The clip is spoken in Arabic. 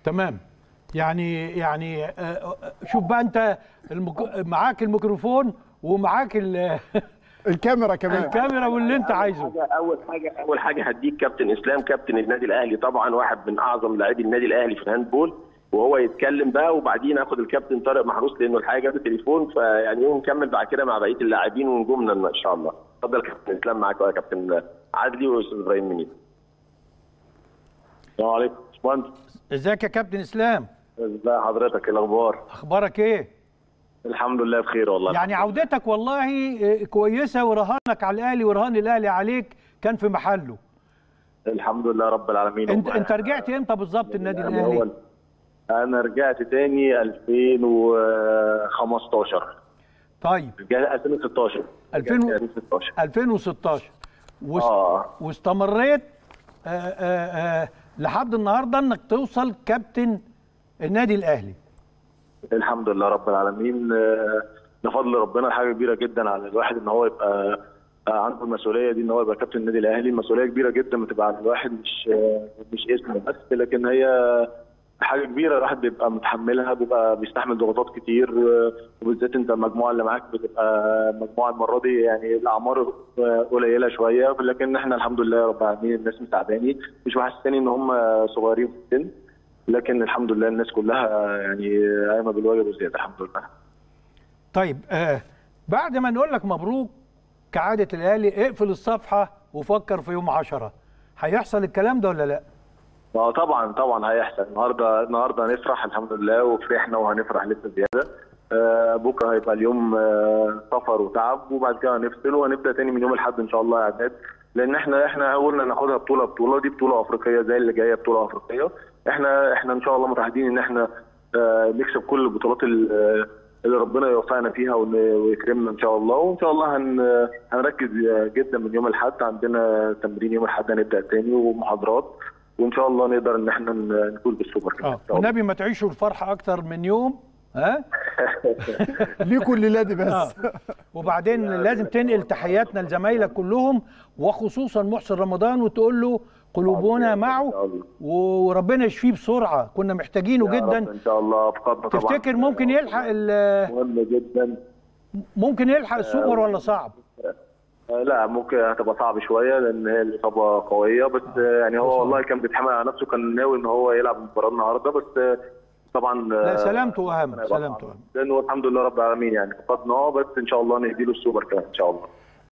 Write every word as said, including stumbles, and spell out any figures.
تمام. يعني يعني شوف بقى انت المك... معاك الميكروفون ومعاك ال... الكاميرا كمان، الكاميرا واللي انت عايزه. اول حاجه اول حاجه هديك كابتن اسلام، كابتن النادي الاهلي طبعا، واحد من اعظم لاعبي النادي الاهلي في الهاندبول، وهو يتكلم بقى وبعدين اخد الكابتن طارق محروس لانه الحقيقه جاب التليفون، فيعني ونكمل بعد كده مع بقيه اللاعبين ونجومنا ان شاء الله. اتفضل كابتن اسلام، معاك يا كابتن عدلي واستاذ ابراهيم منير. السلام عليكم يا باشمهندس. ازيك يا كابتن اسلام؟ ازي حضرتك، ايه الاخبار؟ اخبارك ايه؟ الحمد لله بخير والله. يعني عودتك والله كويسه، ورهانك على الاهلي ورهان الاهلي عليك كان في محله. الحمد لله رب العالمين. انت انت رجعت امتى بالظبط النادي يعني الاهلي؟ انا رجعت تاني ألفين وخمستاشر. طيب رجعت ألفين وستاشر. ألفين وستاشر ألفين وستاشر وست... اه واستمريت آآ آآ لحد النهارده انك توصل كابتن النادي الاهلي. الحمد لله رب العالمين، ده فضل ربنا، حاجه كبيره جدا على الواحد ان هو يبقى عنده المسؤوليه دي، ان هو يبقى كابتن النادي الاهلي. مسؤوليه كبيره جدا بتبقى على الواحد، مش مش اسم بس، لكن هي حاجه كبيره الواحد بيبقى متحملها، بيبقى بيستحمل ضغوطات كتير، وبالذات انت المجموعه اللي معاك بتبقى مجموعه المره دي يعني الاعمار قليله شويه، لكن احنا الحمد لله رب العالمين الناس مساعداني، مش محسساني ان هم صغيرين في السن، لكن الحمد لله الناس كلها يعني قايمه بالواجب وزياده الحمد لله. طيب آه بعد ما نقول لك مبروك كعاده الاهلي، اقفل الصفحه وفكر في يوم عشرة، هيحصل الكلام ده ولا لا؟ اه طبعا طبعا هيحصل. النهارده النهارده هنفرح الحمد لله، وفرحنا وهنفرح لسه زياده. آه بكره هيبقى اليوم آه سفر وتعب، وبعد كده هنفصل وهنبدا تاني من يوم الاحد ان شاء الله اعداد، لان احنا احنا قلنا ناخدها بطوله بطوله، دي بطوله افريقيه زي اللي جايه بطوله افريقيه. احنا احنا ان شاء الله متعهدين ان احنا آه نكسب كل البطولات اللي ربنا يوفقنا فيها ويكرمنا ان شاء الله، وان شاء الله هن هنركز جدا من يوم الاحد. عندنا تمرين يوم الاحد هنبدا تاني ومحاضرات، وان شاء الله نقدر ان احنا نفوز بالسوبر كمان. اه والنبي ما تعيشوا الفرحه اكتر من يوم، ها؟ ليكوا الليله دي بس. آه. وبعدين لازم تنقل تحياتنا لزمايلك كلهم، وخصوصا محسن رمضان، وتقول له قلوبنا معه وربنا يشفيه بسرعه، كنا محتاجينه جدا ان شاء الله. فقدنا طبعا. تفتكر ممكن يلحق مهم جدا، ممكن يلحق السوبر ولا صعب؟ لا ممكن هتبقى صعب شويه لان هي الاصابه قويه، بس آه. يعني هو والله كان بيتحمل على نفسه، كان ناوي ان هو يلعب المباراه النهارده، بس طبعا لا سلامته اهم، سلامته اهم، لانه الحمد لله رب العالمين يعني فقدناه، بس ان شاء الله نهدي له السوبر كمان ان شاء الله.